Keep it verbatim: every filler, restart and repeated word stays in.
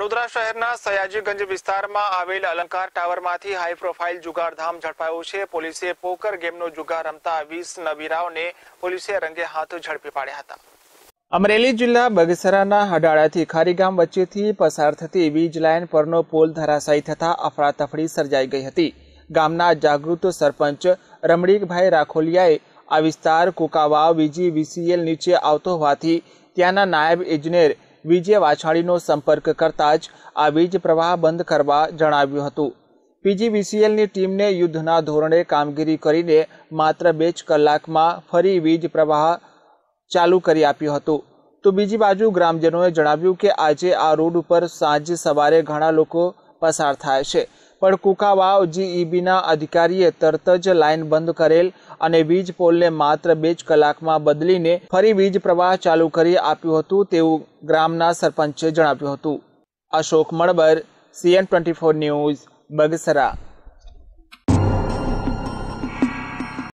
વડોદરા શહેરના સયાજીગંજ વિસ્તારમાં આવેલ અલંકાર ટાવરમાંથી હાઈ પ્રોફાઇલ જુગારધામ ઝડપાયું છે। પોલીસે પોકર ગેમનો જુગાર રમતા વીસ નવીરાઓને પોલીસે રંગે હાથ ઝડપી પાડ્યા હતા। અમરેલી જિલ્લા બગસરાના હડાળાથી ખારીગામ વચ્ચેથી પસાર થતી વીજ લાઇન પરનો પોલ ધરાશાયી થતા અફરાતફરી સર્જાઈ ગઈ હતી। ગામના જાગૃત સરપંચ રમણીકભાઈ રાખોલિયાએ આ વિસ્તાર કોકાવાવ વીજી વીસીએલ નીચે આવતો હોવાથી ત્યાંના નાયબ ઇજનેર વિજય વાછાણીનો સંપર્ક કરતા જ આ વીજ પ્રવાહ બંધ કરવા જણાવ્યું હતું। પીજીવીસીએલની ટીમને યુદ્ધના ધોરણે કામગીરી કરીને માત્ર બે જ કલાકમાં ફરી વીજ પ્રવાહ ચાલુ કરી આપ્યું હતું। તો બીજી બાજુ ગ્રામજનોએ જણાવ્યું કે આજે આ રોડ ઉપર સાંજ સવારે ઘણા લોકો પસાર થાય છે, પણ કુકાવાવ જીઈબીના અધિકારીએ તરત જ લાઇન બંધ કરેલ અને વીજ પોલને માત્ર બે જ કલાકમાં બદલીને ફરી વીજ પ્રવાહ ચાલુ કરી આપ્યું હતું તેવું ગ્રામના સરપંચે જણાવ્યું હતું। Ashok Manbar, CN twenty four news, Bagasara.